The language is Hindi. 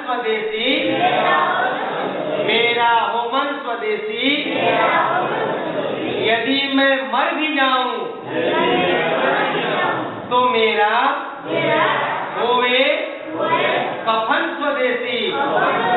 स्वदेशी, मेरा हो मन स्वदेशी, यदि मैं मर भी जाऊं तो मेरा होवे कफन स्वदेशी।